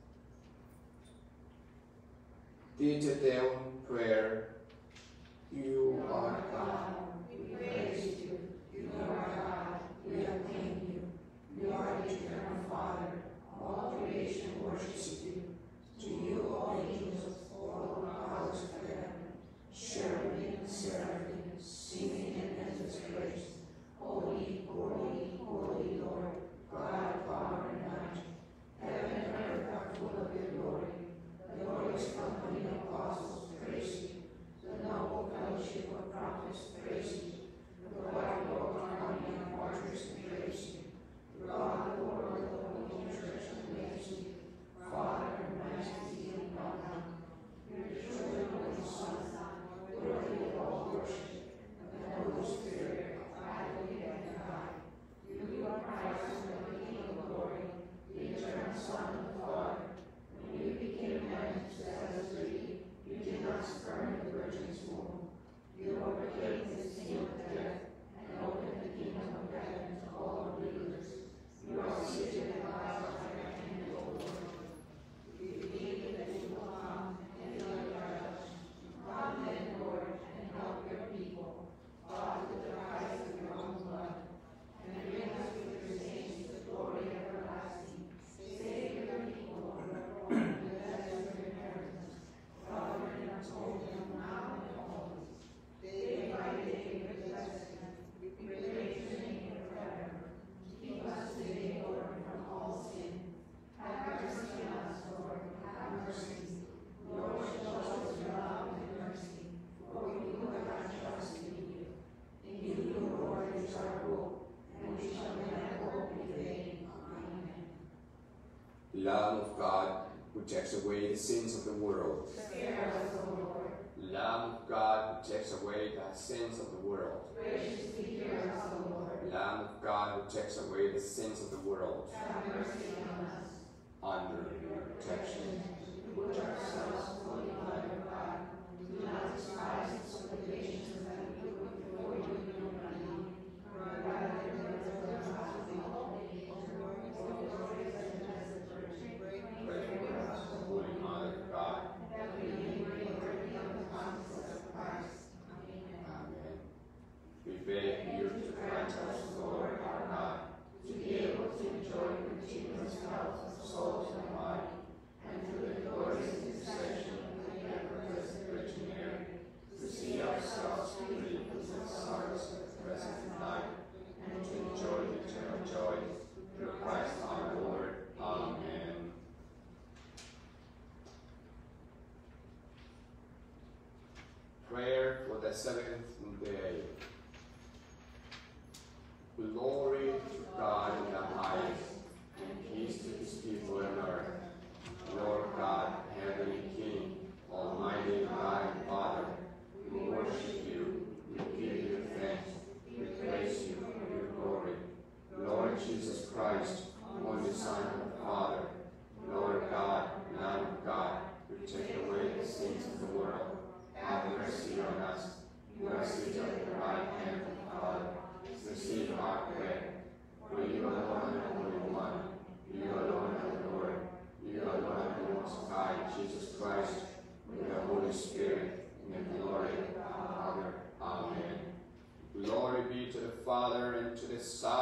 Digital prayer. You are God. We praise you. You are God. We acclaim you. You are the eternal Father. All creation worships you. To you all angels, all powers of heaven, cherubim and seraphim, singing in endless praise. Holy, holy, holy Lord, God of power and might. Heaven and earth are full of your glory. The glorious company of apostles praise you. The noble fellowship of prophets praise you. The wide world army of martyrs praise you. God, Lord of the Holy Church, praise you. Father and Majesty and God, your true and holy Son, worthy of all worship, and the Holy Spirit, faculty and God. You are Christ, the King of glory, the eternal Son of the Father. When you became man to set us free, you did not spurn the Virgin's womb. You overcame the sin of death and opened the kingdom of heaven to all believers. You are seated at God's right hand, O Lord. We believe that you will come and fill your judge. Come then, Lord, and help your people, bought with the price of your own blood, and bring us with your saints to glory everlasting. Save your people, Lord, and bless your inheritance. Father, and uphold them now and always. Day by day, bless them. We praise your name forever. Keep us today, Lord, from all sin. Have mercy on us, Lord. Have mercy. Lord, show us your love and mercy, for we who have trusted in you. In you, Lord, is our hope, and we shall never hope in vain. Amen. Lamb of God, who takes away the sins of the world. Spare us, O Lord. Lamb of God, who takes away the sins of the world. Graciously hear us, O Lord. Lamb of God, who takes away the sins of the world. Have mercy on us. Under your protection. We put ourselves before the blood of God. Do not despise the supplications that we put before you in humility, but rather deliver us from evil. O glorious and blessed Virgin, pray for us, The Holy Mother of God. that we may be worthy of the promises of Christ. Amen. Amen. We beg you to grant us, Lord our God, To be able to enjoy continuous health of soul and body, and through the glorious intercession of the ever-present Virgin Mary, to see ourselves free from the sorrows of the present life, and to enjoy the eternal joy through Christ our Lord. Amen. Prayer for the seventh day. Glory to God in the highest, and peace to his people on earth.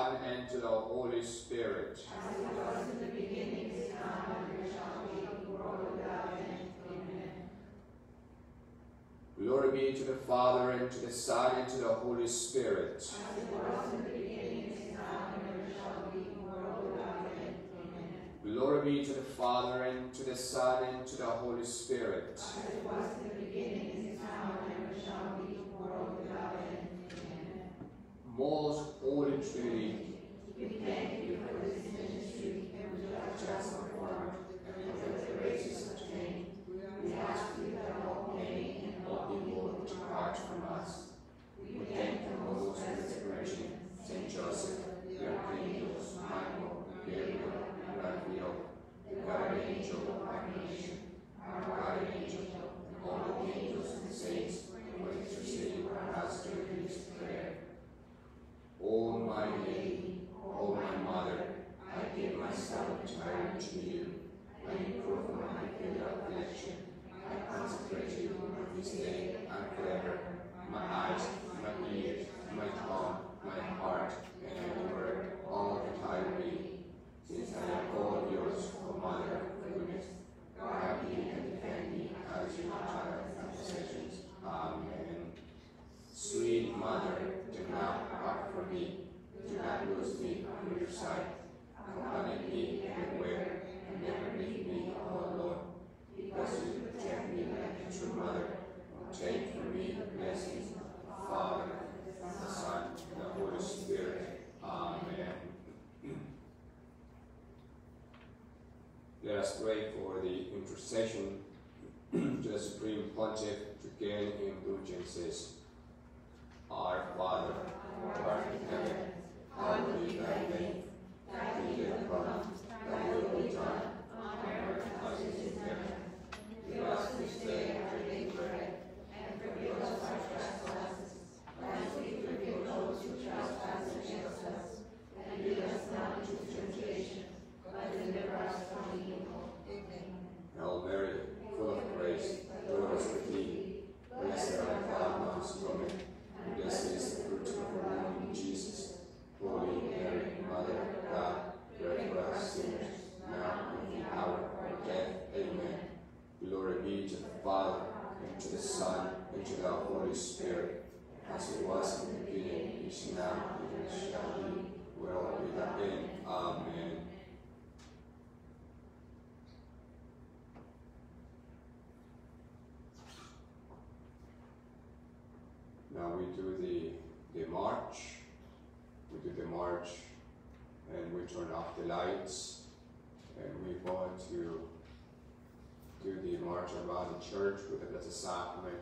Son, and to the Holy Spirit. As it was in the beginning, is now, and ever shall be, world without end. Amen. Glory be to the Father, and to the Son, and to the Holy Spirit. As it was in the beginning, is now, and ever shall be, world without end. Amen. Glory be to the Father, and to the Son, and to the Holy Spirit. As it was in the beginning, is now, and ever shall be, world without end. Amen. Most Holy Trinity, We thank you for this ministry and which I just performed, and for the graces obtained. We ask you that all may and all evil depart from us. We thank the most blessed Virgin, Saint Joseph, the archangels Michael, Gabriel, and Raphael, the guardian angel of our nation, our guardian angel, and all the angels and saints who intercede for us during this prayer. O my Lady, O my Mother, I give myself entirely to you, and in proof of my filial affection, I consecrate you on this day and forever, my eyes, my ears, my tongue, my heart, and my word, all that I read, since I am all yours, O Mother of goodness. Guard me and defend me as your child and possessions. Amen. Sweet Mother, do not depart from me. Do not lose me from your sight. Accompany me everywhere, and never leave me all alone. Because you protect me like a true mother, take from me the blessings of the Father, the Son, and the Holy Spirit. Amen. Let us pray for the intercession to the Supreme Pontiff to gain indulgences. Our Father, who art in heaven, hallowed be thy name. Thy kingdom come, thy will be done, on earth as it is in heaven. Give us this day our daily bread, and forgive us our trespasses, as we forgive those who trespass against us. And lead us not into temptation, but deliver us from evil. Amen. Hail Mary, full of grace, the Lord is with thee. Blessed art thou amongst women, and blessed is the fruit of thy womb, Jesus. Holy Mary, Mother of God, pray for us sinners, now and in the hour of our death. Amen. Glory be to the Father, and to the Son, and to the Holy Spirit, as it was in the beginning, is now, and ever shall be, world without end. Amen. Now we do the march. We do the march, and we turn off the lights, and we want to do the march around the church with the Blessed Sacrament.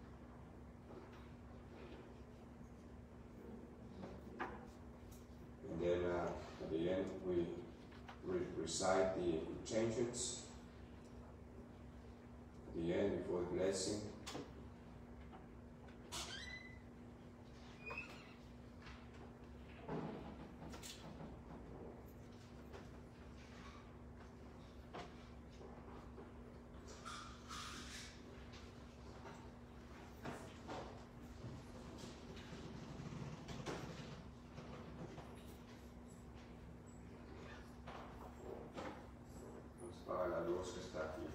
And then at the end we recite the intentions. At the end, before the blessing. Para la luz que está aquí.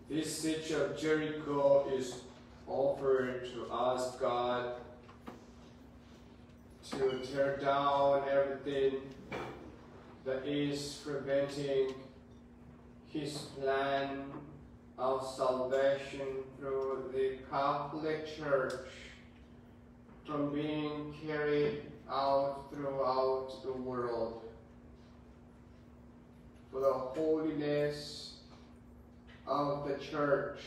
This siege of Jericho is offered to us, God, to tear down everything that is preventing His plan of salvation through the Catholic Church from being carried out throughout the world. For the holiness of the Church,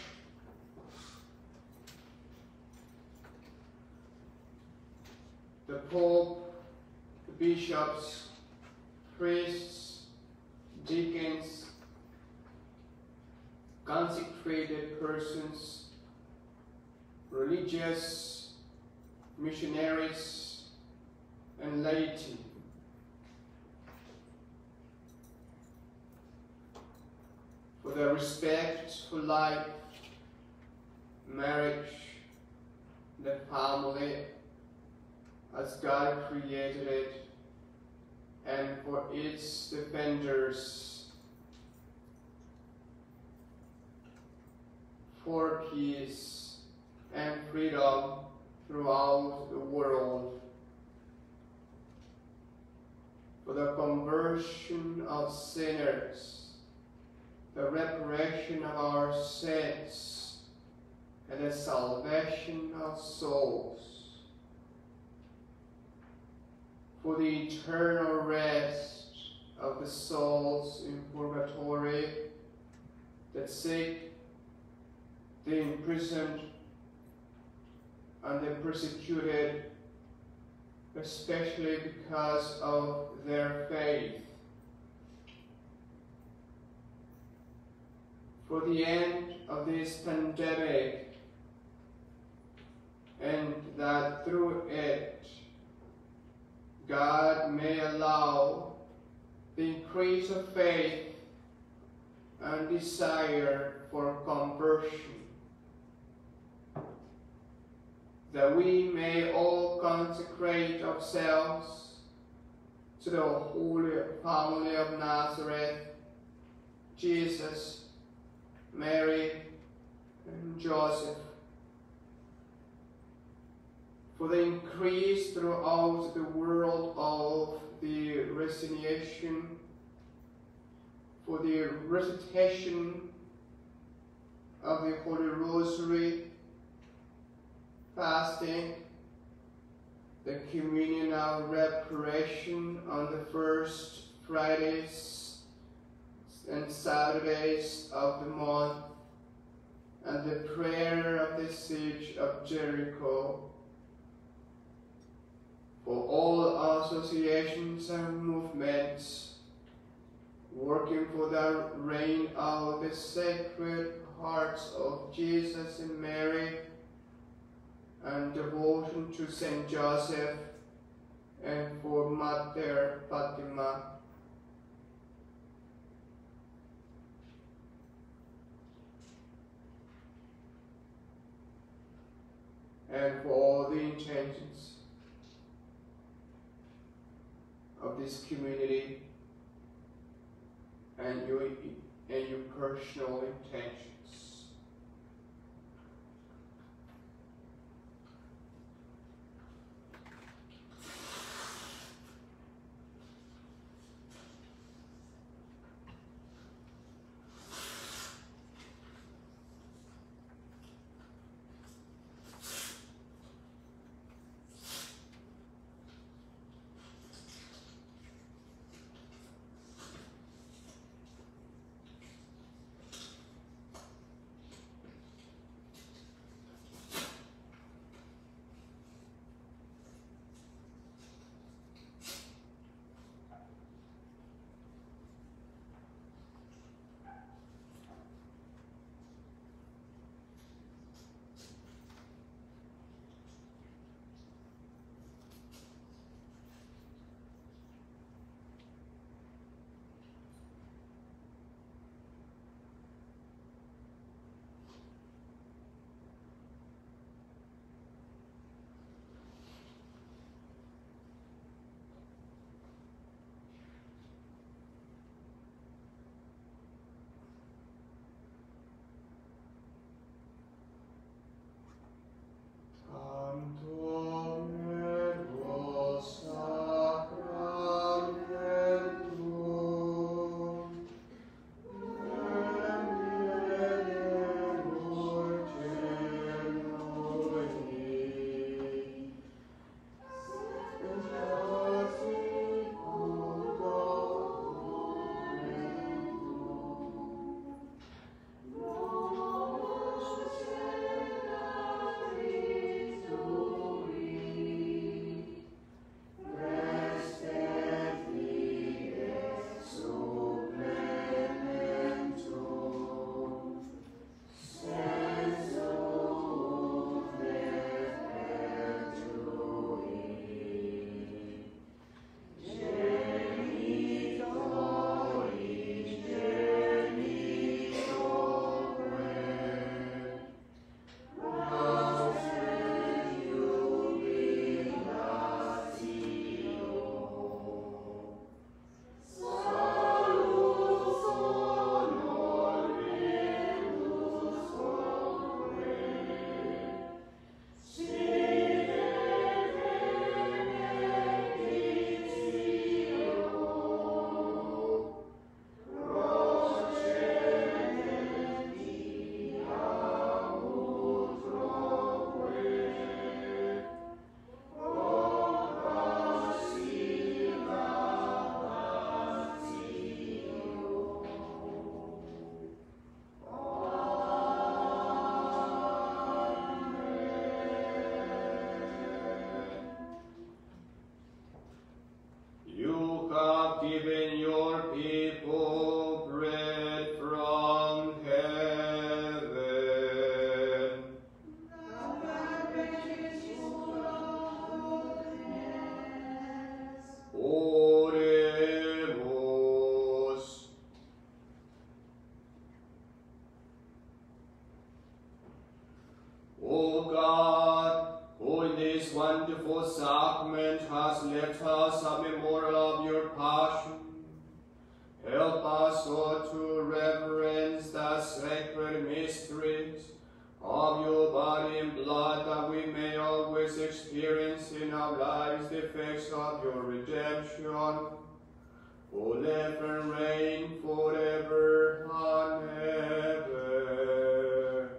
the Pope, the bishops, priests, deacons, consecrated persons, religious, missionaries, and laity. For the respect for life, marriage, the family, as God created it, and for its defenders, for peace and freedom throughout the world, for the conversion of sinners, the reparation of our sins, and the salvation of souls, for the eternal rest of the souls in purgatory, the sick, the imprisoned, and the persecuted, especially because of their faith. For the end of this pandemic, and that through it, God may allow the increase of faith and desire for conversion, that we may all consecrate ourselves to the Holy Family of Nazareth, Jesus, Mary, and Joseph, for the increase throughout the world of the resignation, for the recitation of the Holy Rosary, fasting, the communion of reparation on the first Fridays and Saturdays of the month, and the prayer of the siege of Jericho, for all associations and movements working for the reign of the Sacred Hearts of Jesus and Mary, and devotion to Saint Joseph, and for Mater Fatima. And for all the intentions of this community and your personal intentions. O God, who in this wonderful sacrament has left us a memorial of your passion, help us all to reverence the sacred mysteries of your body and blood, that we may always experience in our lives the effects of your redemption, who live and reign forever and ever.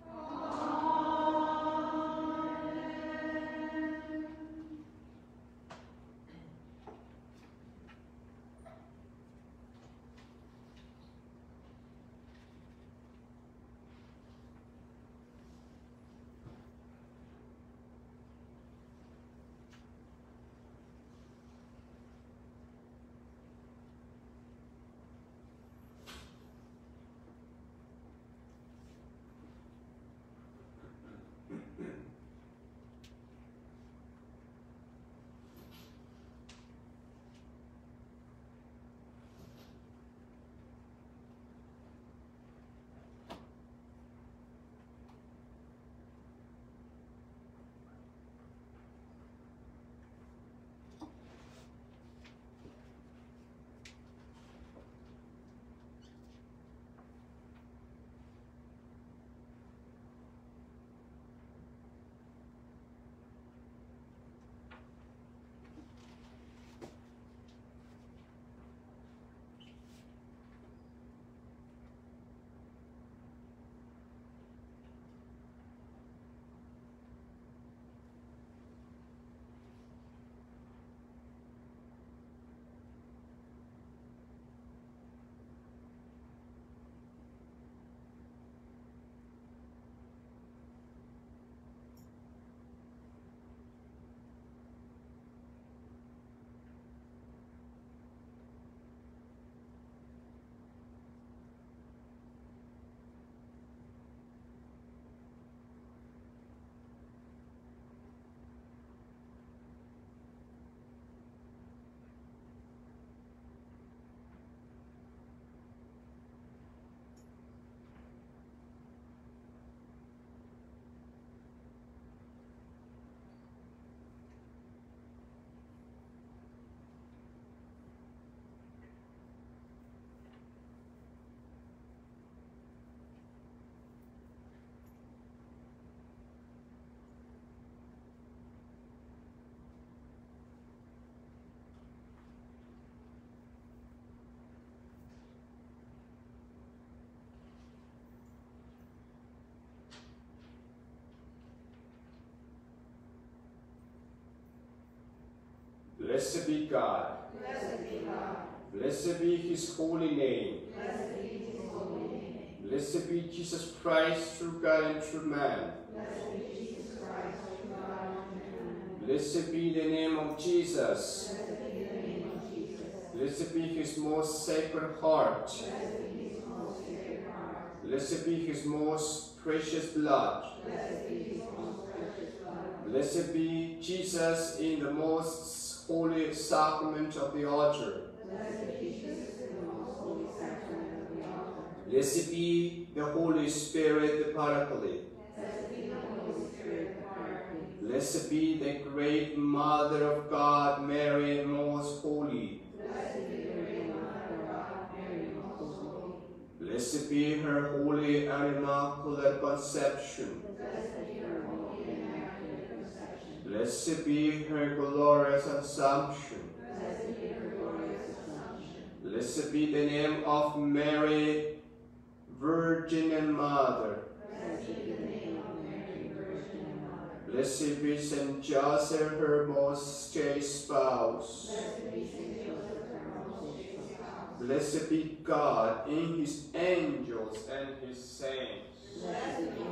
Blessed be God. Blessed be God. Blessed be his holy name. Blessed be his holy name. Blessed be Jesus Christ, true God and true man. Blessed be Jesus Christ, true God and true man. Blessed be the name of Jesus. Blessed be the name of Jesus. Blessed be his most sacred heart. Blessed be his most sacred heart. Blessed be his most precious blood. Blessed be his most precious blood. Blessed be Jesus in the most holy sacrament of the altar. Blessed be Jesus in the most holy sacrament of the altar. Blessed be the Holy Spirit, the Paraclete. Blessed be the Holy Spirit, the Paraclete. Blessed be the great Mother of God, Mary, most holy. Blessed be the great Mother of God, Mary, most holy. Blessed be her holy and immaculate conception. Blessed be her holy and immaculate conception. Blessed be her glorious assumption. Blessed be her glorious assumption. Blessed be the name of Mary, Virgin and Mother. Blessed be the name of Mary, Virgin and Mother. Blessed be Saint Joseph, her most chaste spouse. Blessed be Saint Joseph, her most chaste spouse. Blessed be God in his angels and his saints. Blessed be